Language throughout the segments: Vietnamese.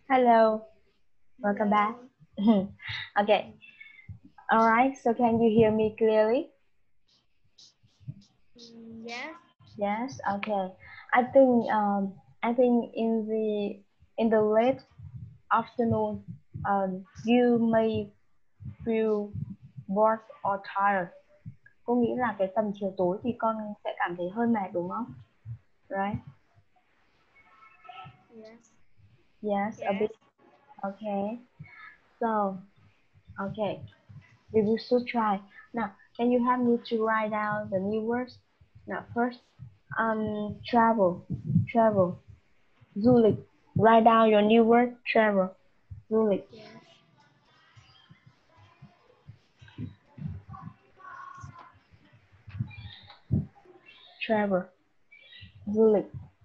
Hello, welcome back. Okay, all right. So can you hear me clearly? Yes. Yes. Okay. I think in the late afternoon, you may feel bored or tired. Cô nghĩ là cái tầm chiều tối thì con sẽ cảm thấy hơi mệt đúng không? Right? Yes. Yes, a bit. Okay. So, okay. We will still try. Now, can you help me to write down the new words? Now, first, travel, travel, du lịch. Write down your new word, travel, du lịch. Yes. Travel, du lịch.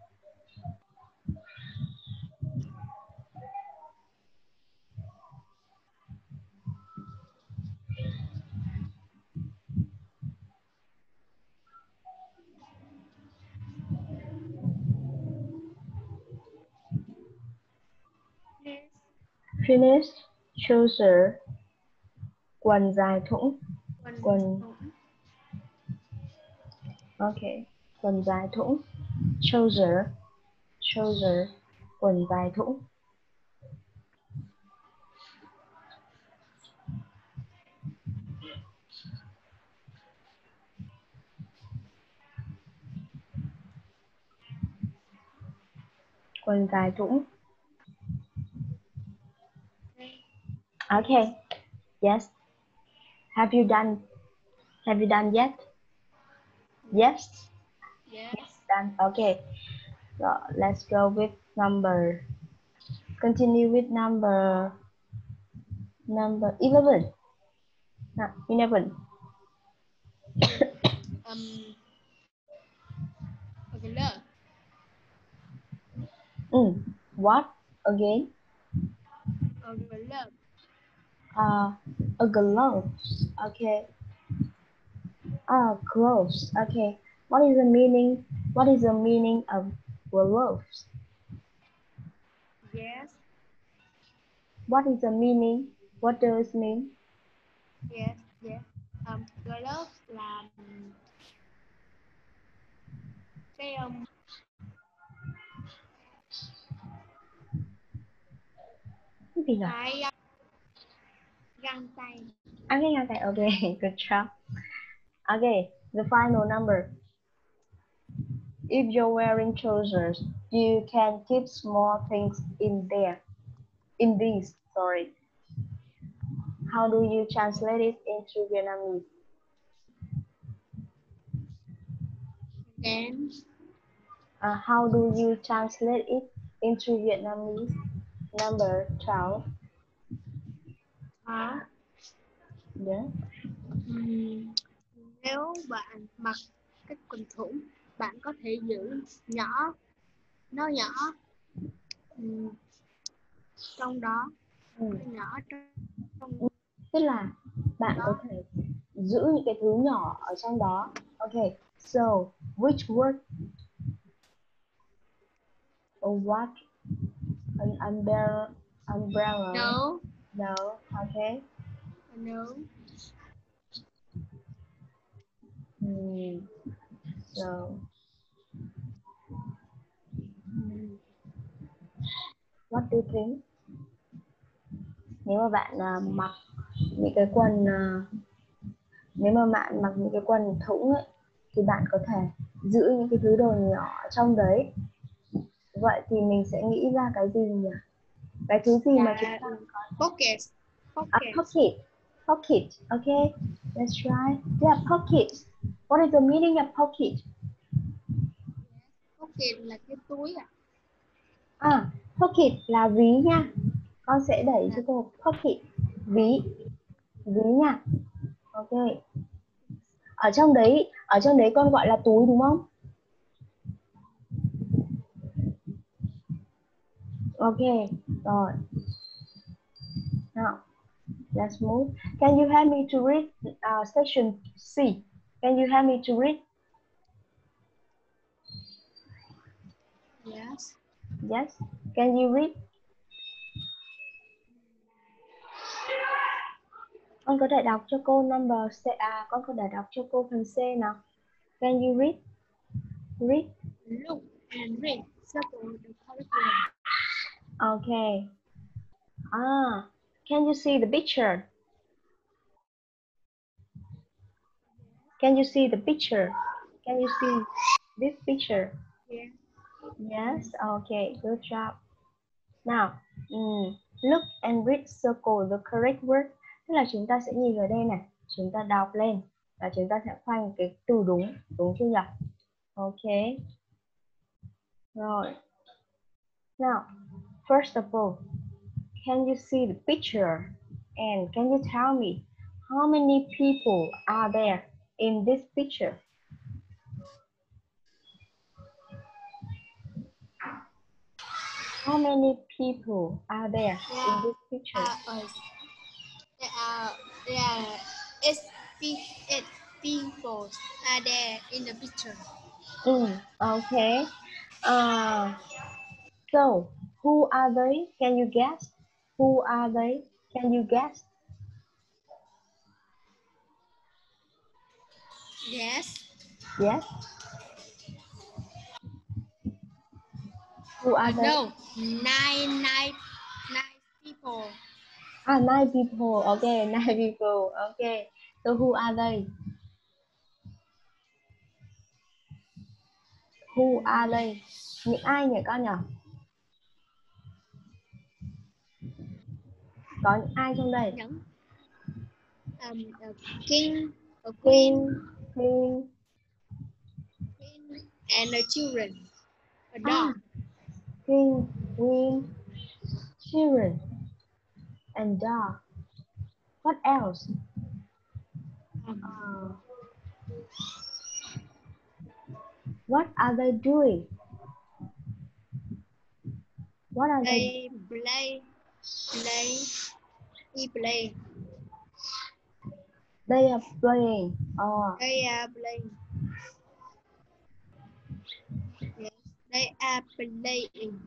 Yes. Finish, trouser, quần dài thủng, quần, okay, quần dài thủng, trouser, trouser, quần dài thủng. Quần dài thủng. Okay. Yes. Have you done yet? Yes. Yes. Done. Okay. So let's go with number. Continue with number 11. No, 11. Glove. What again? Glove. A gloves. Okay. Gloves. Okay. What is the meaning? What is the meaning of gloves? Yes. What is the meaning? What does it mean? Yes. Yes. Glove là cái Cái gì nhỉ? cái găng tay. Okay. Okay. Good job. Okay. The final number. If you're wearing trousers, you can keep small things in there. In these, sorry. How do you translate it into Vietnamese? Then. How do you translate it into Vietnamese? Number 12. Yeah. Nếu bạn mặc cái quần thủng, bạn có thể giữ nó nhỏ trong đó, nhỏ trong Tức là bạn có thể giữ những cái thứ nhỏ ở trong đó. Okay. So, which word? Or what? An umbrella. No. No. Okay. No. So, what do you think? Nếu mà bạn mặc những cái quần nếu mà bạn mặc những cái quần thủng ấy, thì bạn có thể giữ những cái thứ đồ nhỏ trong đấy. Vậy thì mình sẽ nghĩ ra cái gì nhỉ? Cái thứ gì mà chúng ta có? Pocket. Pocket. Okay, let's try. Yeah, pocket. What is the meaning of pocket? Pocket là cái túi Pocket là ví nha. Con sẽ đẩy cho cô pocket, ví nha. Ok. Ở trong đấy con gọi là túi đúng không? Ok, rồi. Now, let's move. Can you help me to read section C? Can you help me to read? Yes. Yes. Can you read? Con có thể đọc cho cô number C, con có thể đọc cho cô phần C nào. Can you read? Read. Look and read. Circle the correct word. Okay. Can you see the picture? Can you see the picture? Can you see this picture? Yeah. Yes. Okay. Good job. Now, look and read, circle the correct word. Tức là chúng ta sẽ nhìn vào đây này, chúng ta đọc lên và chúng ta sẽ khoanh cái từ đúng, đúng chưa nhỉ? Okay. Rồi. Now, first of all, can you see the picture? And can you tell me how many people are there in this picture? How many people are there in this picture? There are eight people are there in the picture. Okay. So, who are they? Can you guess? Who are they? Can you guess? Yes. Yes. Who are they? No. Nine people. 9 people. Okay, 9 people. Okay. So who are they? Who are they? Những ai nhỉ con nhỉ? Có những ai trong đây? Những a king, a Queen, and the children. A dog. King, queen, children, and dog. What else? What are they doing? What are they? Play. They are playing. They are playing. Yes, they are playing.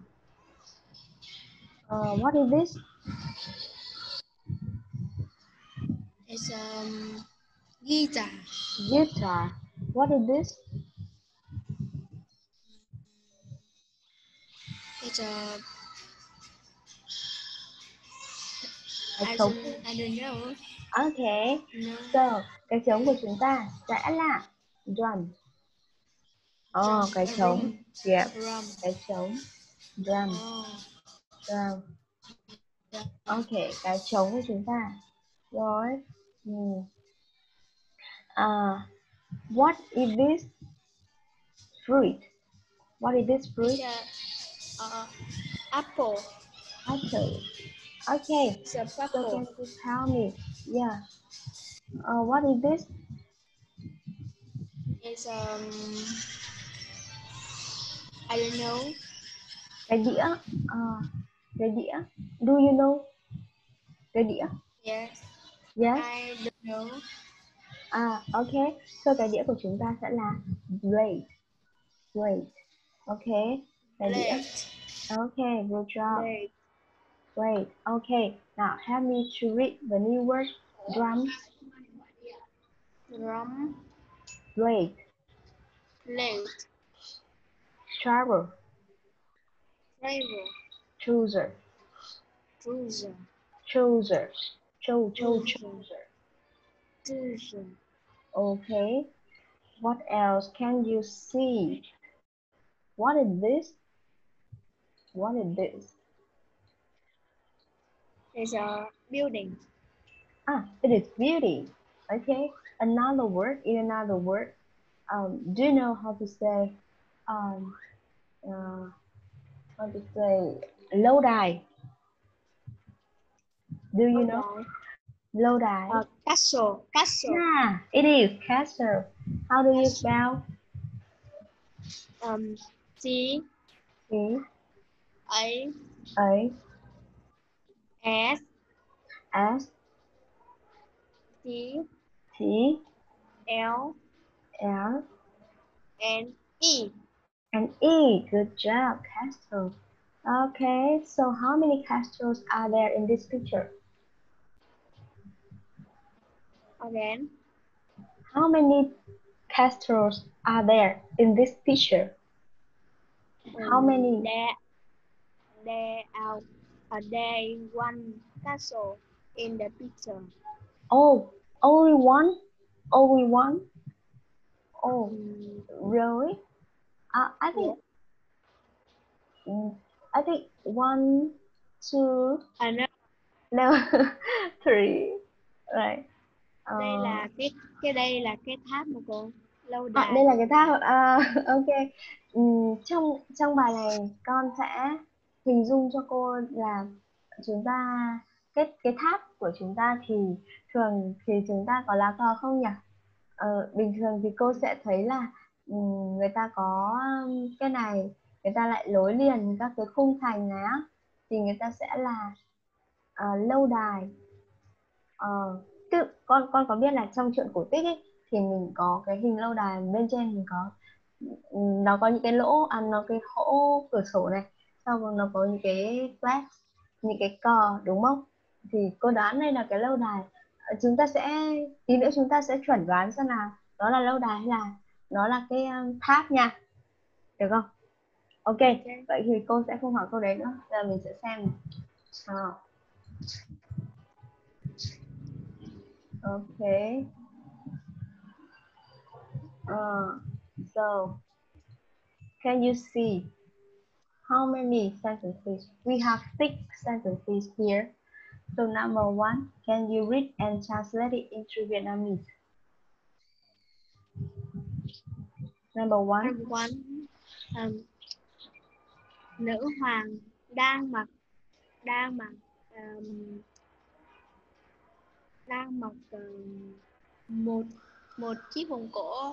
What is this? It's guitar. Guitar. What is this? It's Cái I trống. don't know. Okay. No. So, cái trống của chúng ta sẽ là drum. Cái trống. Yeah. Drum. Cái trống. Drum. Drum. Okay, cái trống của chúng ta. Rồi. What is this fruit? What is this fruit? It's apple. Apple. Okay. It's a So apple. can you tell me? Yeah. What is this? It's I don't know. Cái đĩa. Cái đĩa. Do you know? Cái đĩa. Yes. Yes. I don't know. Okay. So cái đĩa của chúng ta sẽ là plate. Plate. Okay. Cái đĩa. Okay. Good job. Great. Okay. Now help me to read the new word. Drum. Drum. Plate. Travel. Chooser. Chooser. Okay. What else can you see? What is this? What is this? It's a building. It is building. Okay. Another word. Do you know how to say lâu đài? Do you know? Lâu đài. Castle. Yeah, it is castle. How do you spell? C A S T L N E. Good job, castle. Okay, so how many castles are there in this picture? Again. How many castles are there in this picture? How many? There is one castle in the picture. Oh, only one? Only one? Oh, Mm, really? I think I think one, two, no, no, three, right? đây là đây là cái tháp mà cô, lâu Đây đài. là cái tháp. Ok. Trong trong bài này con sẽ hình dung cho cô là chúng ta cái tháp của chúng ta thì thường thì chúng ta có lá cờ không nhỉ? Bình thường thì cô sẽ thấy là người ta có cái này, người ta lại nối liền các cái khung thành này á, thì người ta sẽ là lâu đài. Con có biết là trong truyện cổ tích ấy thì mình có cái hình lâu đài bên trên, mình có nó có những cái lỗ, nó cái hỗ cửa sổ này, sau rồi nó có những cái flag, những cái cờ, đúng không? Thì cô đoán đây là cái lâu đài. Chúng ta sẽ tí nữa chúng ta sẽ chuẩn đoán xem là nó là lâu đài hay là nó là cái tháp nha, được không? Ok, vậy thì cô sẽ không hỏi câu đấy nữa, giờ mình sẽ xem này. Okay. So can you see how many sentences? We have 6 sentences here. So number 1, can you read and translate it into Vietnamese? Number 1. Number one, nữ hoàng đang mặc một một chiếc vòng cổ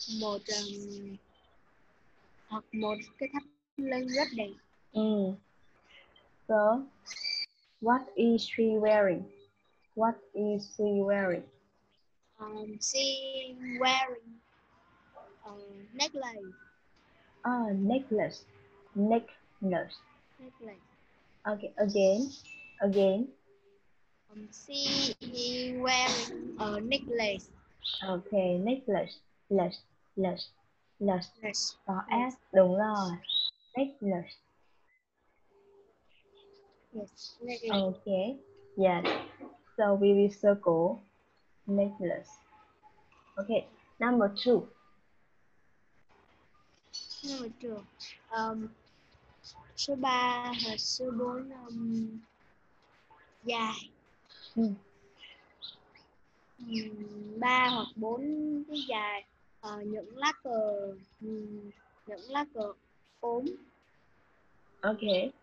hoặc một cái thắt lưng rất đẹp. So what is she wearing? What is she wearing? She wearing necklace. Necklace. Necklace. Okay, again. She is wearing a necklace. Okay, necklace. Less. Có S, đúng rồi. Necklace. Yes, necklace. Okay, yes. So we will circle necklace. Okay, number 2. Number 2. Số 3 và số 4 dài. 3 hoặc 4 cái dài, những lá cờ ốm. Okay.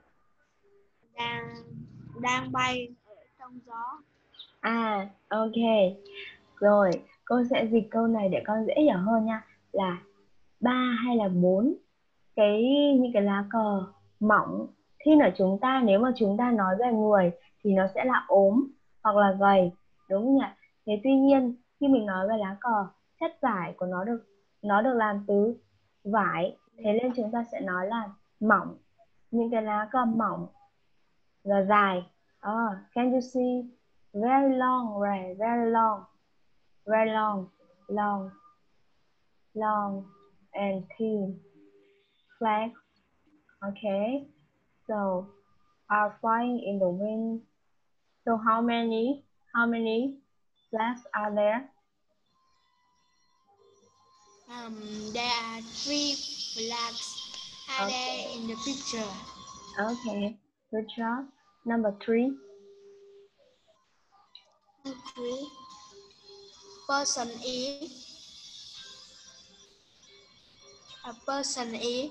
Đang bay ở trong gió. Ok. Rồi, cô sẽ dịch câu này để con dễ hiểu hơn nha. Là 3 hay là 4 những cái lá cờ mỏng, khi mà nếu mà chúng ta nói về người thì nó sẽ là ốm hoặc là gầy, đúng không nhỉ? Thế tuy nhiên khi mình nói về lá cờ, chất vải của nó được làm từ vải, thế nên chúng ta sẽ nói là mỏng. Những cái lá cờ mỏng và dài. Can you see? Very long, right? Very long and thin flag. Okay, so are flying in the wind. So how many flags are there? There are 3 flags are there in the picture. Okay, good job. Number 3. Person is. A person is.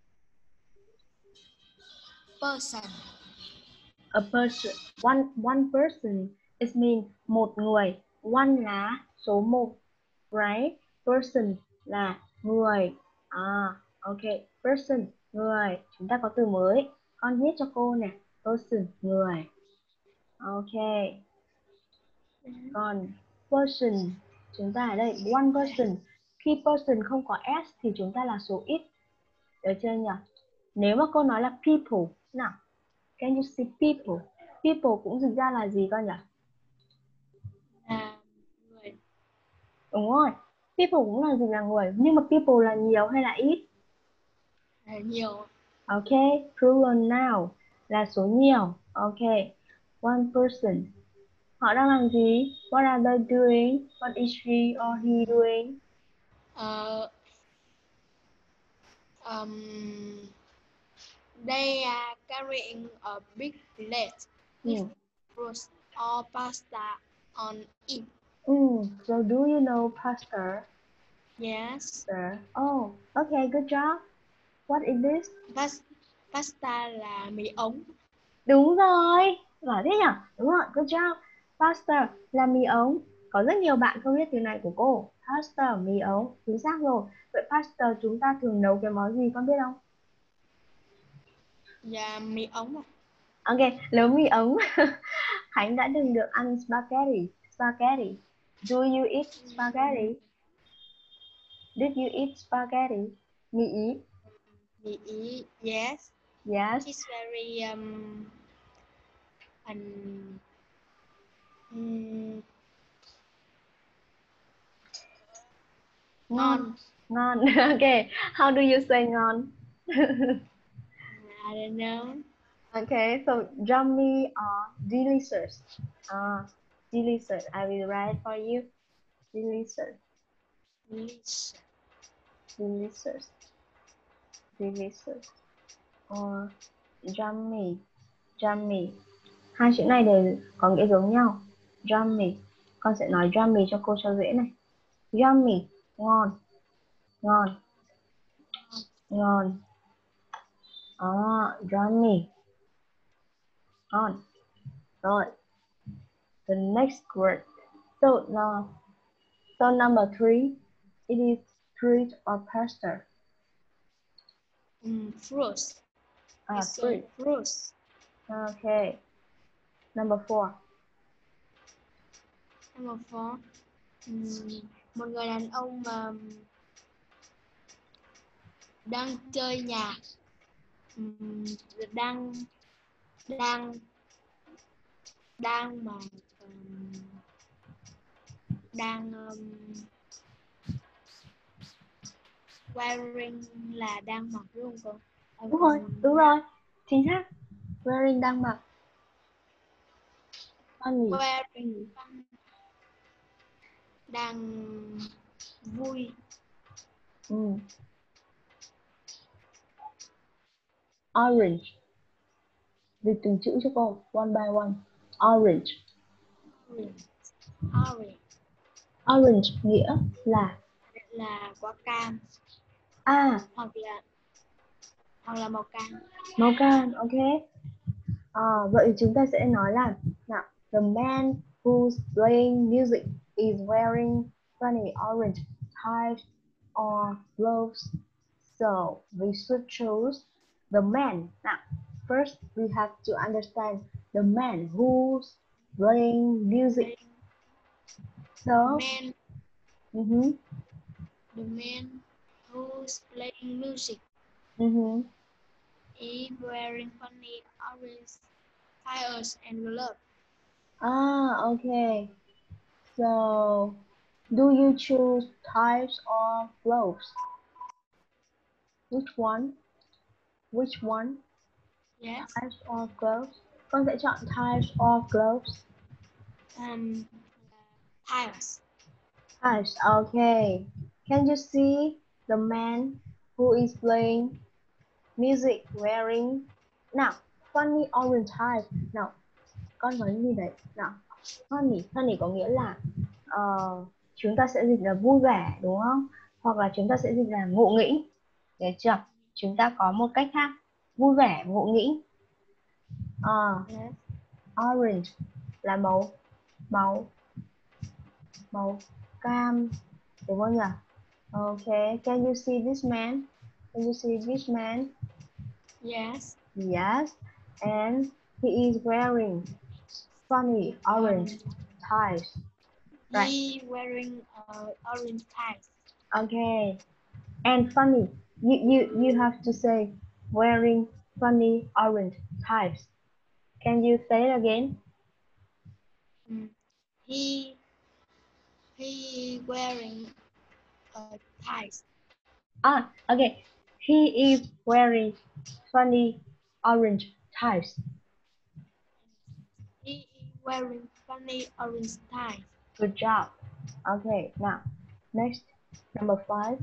Person. A person. One person. It means một người. One là số 1. Right? Person là người. Okay. Person, người. Chúng ta có từ mới. Con viết cho cô nè. Person, người. Okay. Còn person, chúng ta ở đây one person. Khi person không có s thì chúng ta là số ít. Được chưa nhỉ? Nếu mà cô nói là people, nào, can you see people? People cũng dịch ra là gì con nhỉ? Người. Đúng rồi. People cũng là gì, là người. Nhưng mà people là nhiều hay là ít? Nhiều. Ok, plural noun là số nhiều. Ok, one person. Họ đang làm gì? What are they doing? What is she or he doing? Ờ, um, they are carrying a big plate with Ừ. roast or pasta on it. So do you know pasta? Yes. Oh, okay, good job. What is this? Pasta là mì ống. Đúng rồi, giỏi thế nhỉ? Đúng rồi, good job. Pasta là mì ống. Có rất nhiều bạn không biết từ này của cô. Pasta, mì ống, chính xác rồi. Vậy pasta chúng ta thường nấu cái món gì con biết không? Và mì ống. Ok, nấu mì ống. Khánh đã từng được ăn spaghetti. Spaghetti. Do you eat spaghetti? Did you eat spaghetti? Mì Ý. Mì Ý. Yes. Yes. It's very Ngon. Ngon. Okay, how do you say ngon? I don't know. Okay, so yummy or delicious. Delicious. I will write for you. Delicious. Delicious. Delicious. Delicious. Or yummy. Yummy. Hai chữ này đều có nghĩa giống nhau. Yummy. Con sẽ nói yummy cho cô cho dễ này. Yummy. Ngon. Ngon. Ngon. Yummy. Ngon. Rồi. The next word. So now, so number 3, it is fruit or pasta. Fruits. It's Fruit. fruits. Okay. Number 4. Number 4. Một người đàn ông mà đang chơi nhạc. Đang wearing là đang mặc đúng không con? Đúng rồi. Chính xác. Wearing đang mặc. Funny. Wearing đang vui. Orange. Dịch từng chữ cho cô. One by one. Orange. Orange nghĩa là quả cam. Hoặc là màu cam. Màu cam, ok. Vậy chúng ta sẽ nói là nào, the man who's playing music is wearing funny orange ties or gloves. So we should choose the man. Now, first we have to understand the man who's playing music. So, The man who's playing music is wearing funny orange ties and gloves. Okay. So, do you choose ties or gloves? Which one? Yes. Ties or gloves? Con sẽ chọn ties or gloves. Ties. Ties, okay. Can you see the man who is playing music wearing nào funny orange ties? Nào, con nói gì đấy? Nào, funny có nghĩa là chúng ta sẽ dịch là vui vẻ đúng không? Hoặc là chúng ta sẽ dịch là ngộ nghĩnh. Được chưa? Chúng ta có một cách khác, vui vẻ, ngộ nghĩnh. Orange là màu cam đúng không nhỉ? Okay, can you see this man? Can you see this man? Yes. Yes, and he is wearing funny orange ties. Right. He wearing orange ties. Okay, and funny. You have to say wearing funny orange ties. Can you say it again? He He wearing ties. Okay. He is wearing funny orange ties. He is wearing funny orange ties. Good job. Okay, now next, number 5.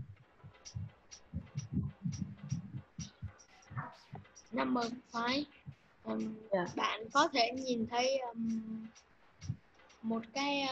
Number 5. Yeah. Bạn có thể nhìn thấy một cái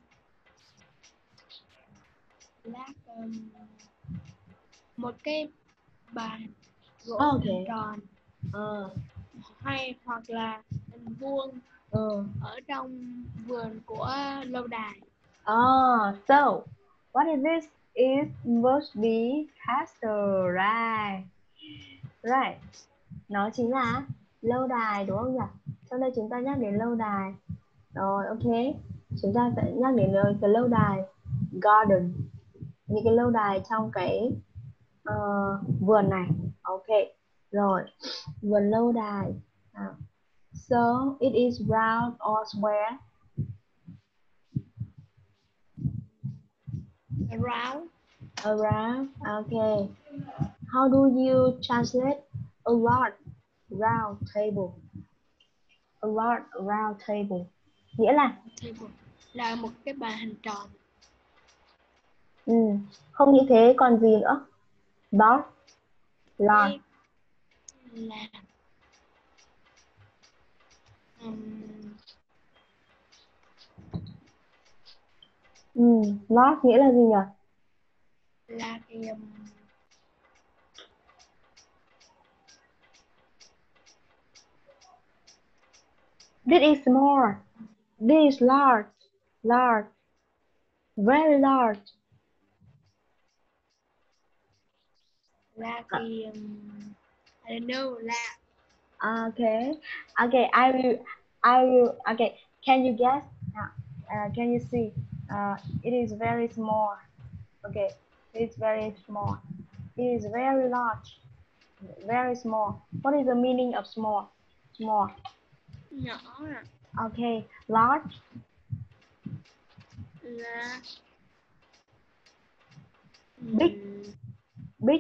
một cái bàn gỗ hình tròn hay hoặc là hình vuông ở trong vườn của lâu đài. So what is this? It must be castle, right? Right. Nó chính là lâu đài đúng không nhỉ? Sau đây chúng ta nhắc đến lâu đài. Rồi, ok. Chúng ta sẽ nhắc đến cái lâu đài garden. Những cái lâu đài trong cái vườn này. Ok. Rồi, vườn lâu đài. So, it is round or square? Around. Okay. How do you translate a large round table? A large round table. Nghĩa là một cái bàn hình tròn. Không như thế còn gì nữa? Large. Là large nghĩa là gì nhỉ? Là thì This is small. This is large. Large. Very large. là thì I don't know là. Okay. Okay, I will. Okay, can you guess? Can you see? It is very small. Okay, it's very small. It is very large. Very small. What is the meaning of small? Small. Nhỏ. Okay, large. Là Big. Big.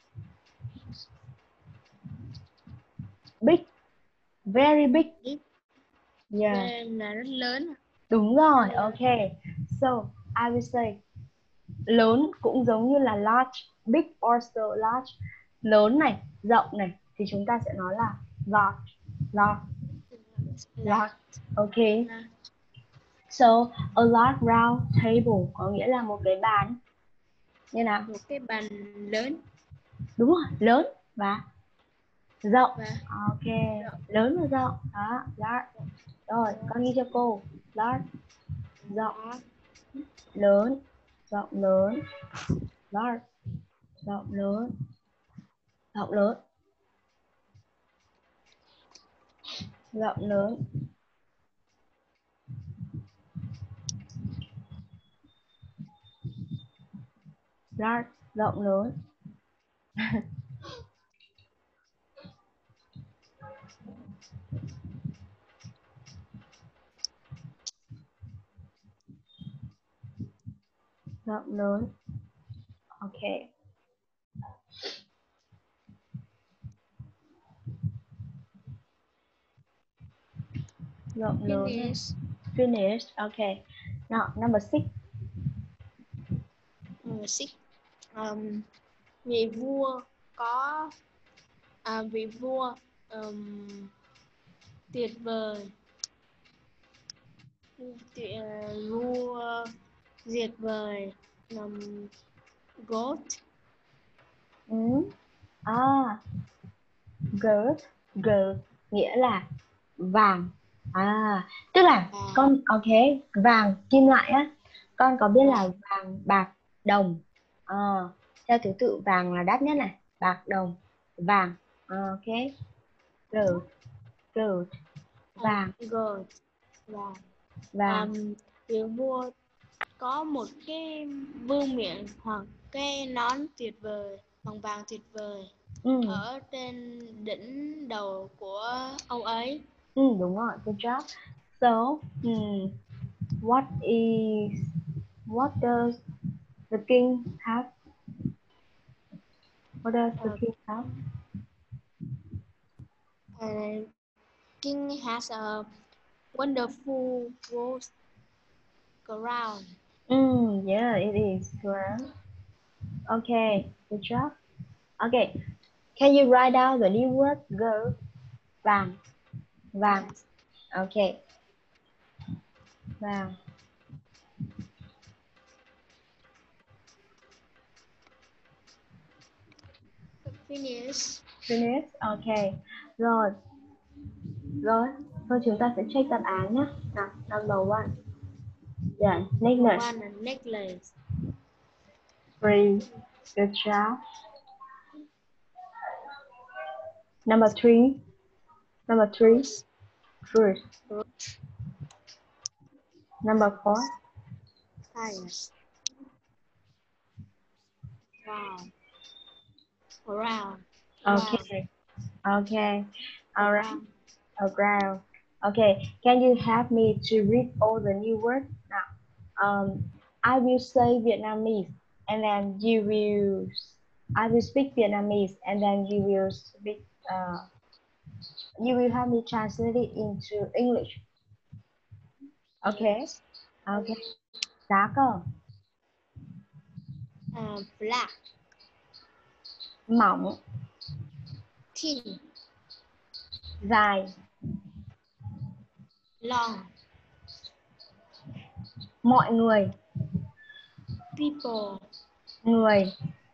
Big. Very big. Yeah. Là rất lớn. Đúng rồi, okay. So, I will say lớn cũng giống như là large, big also large. Lớn này, rộng này thì chúng ta sẽ nói là large. Large. Okay. So, a large round table có nghĩa là một cái bàn như nào? Một cái bàn lớn. Đúng rồi, lớn và rộng. Ok, Rộng. Lớn và rộng. Đó, large. Rồi, con ghi cho cô. Large, rộng, lớn, rộng lớn. Large, rộng lớn, rộng lớn, rộng lớn. Large, rộng lớn. Rộng lớn. Ok. Rộng lớn. Finish. Okay. Now, number 6. Number 6. Vị vua có vị vua tuyệt vời. Vua tuyệt vời. Goat. Gold nghĩa là vàng. Tức là con vàng kim loại á. Con có biết là vàng, bạc, đồng. Theo thứ tự vàng là đắt nhất này, bạc, đồng, vàng. Ok. Gold. Vàng. Vàng. Vị vua có một cái vương miện hoặc cái nón tuyệt vời bằng vàng tuyệt vời ở trên đỉnh đầu của ông ấy. Đúng rồi, good job. So, what is What does the king have? What does the king have? King has a wonderful rose crown. Yeah, it is crown. Okay, good job. Okay, can you write down the new word gold? Vàng. Vàng. Yes. Okay. Vàng. Finish. Finish. Okay. Rồi. Rồi. Thôi chúng ta sẽ check đáp án nhé. Nào, number one. Yeah, necklace. One, a necklace. 3. Good job. Number 3. Number 3. Fruit. Number 4. Tires. Round. Around. Okay. Okay. All right. Around. Okay. Can you help me to read all the new words now? I will say Vietnamese, and then you will. I will speak Vietnamese, and then you will speak. You will help me translate it into English. Okay. Okay. Giá cơ. Black. Mỏng. Thin. Dài. Long. Mọi người. People. Người.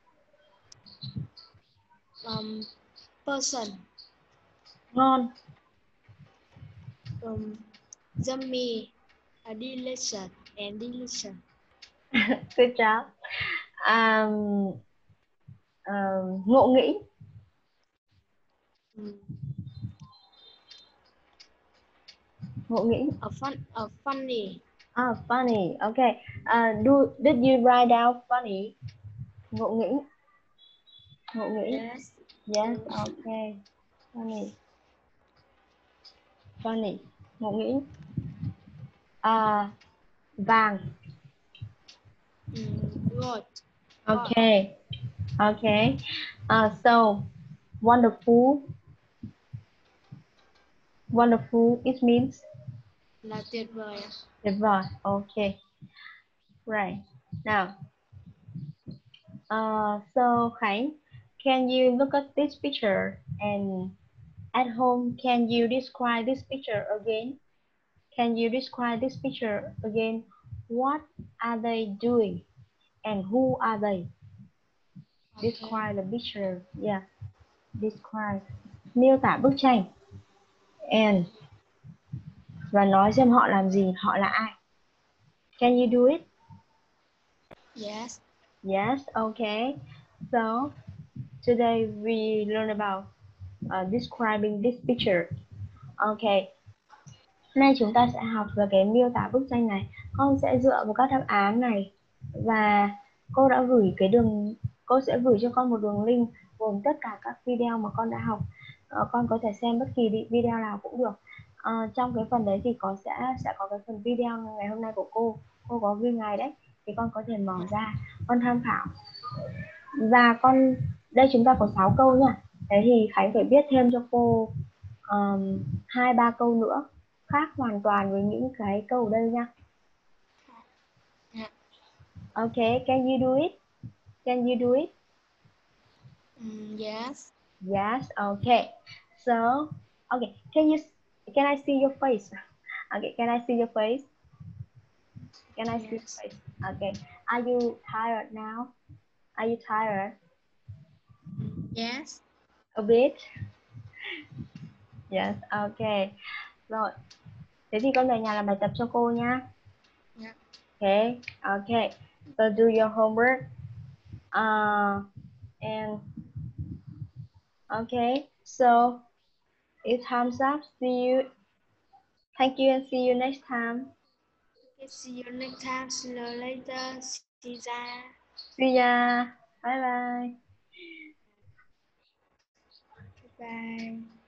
Person. Ngon. Yummy. Delicious and delicious. Good job. Ngộ nghĩ. Ngộ nghĩ. Funny. Funny. Okay. Did you write down funny? Ngộ nghĩ. Ngộ nghĩ. Yes. Yes. Okay. Funny. Funny. Ngộ nghĩ. Vàng. Gold. Okay. Okay. So wonderful. Wonderful. It means Là tuyệt vời. tuyệt vời. Okay. Right. Now. So Khánh, can you look at this picture and at home, can you describe this picture again? Can you describe this picture again? What are they doing? And who are they? Okay. Describe the picture. Yeah. Describe. Miêu tả bức tranh. And. Và nói xem họ làm gì, họ là ai. Can you do it? Yes. Yes, okay. So, today we learn about describing this picture. Okay. Hôm nay chúng ta sẽ học về cái miêu tả bức tranh này. Con sẽ dựa vào các đáp án này và cô sẽ gửi cho con một đường link gồm tất cả các video mà con đã học. Con có thể xem bất kỳ video nào cũng được. Trong cái phần đấy thì sẽ có cái phần video ngày hôm nay của cô có ghi ngày đấy, thì con có thể mở ra con tham khảo. Và đây chúng ta có 6 câu nha. Thế thì Khánh phải viết thêm cho cô 2-3 câu nữa khác hoàn toàn với những cái câu ở đây nha. Okay, can you do it? Can you do it? Yes. Yes, okay. So, okay, can I see your face? Okay, can I see your face? Can I see your face? Okay. Are you tired now? Are you tired? Yes. A bit. Yes, okay. Rồi. Thế thì con về nhà làm bài tập cho cô nha. Yeah. Okay, okay. So do your homework. And okay, so it's thumbs up. See you. Thank you and see you next time. Okay, see you next time. See you later. See ya. See ya. Bye bye. Bye.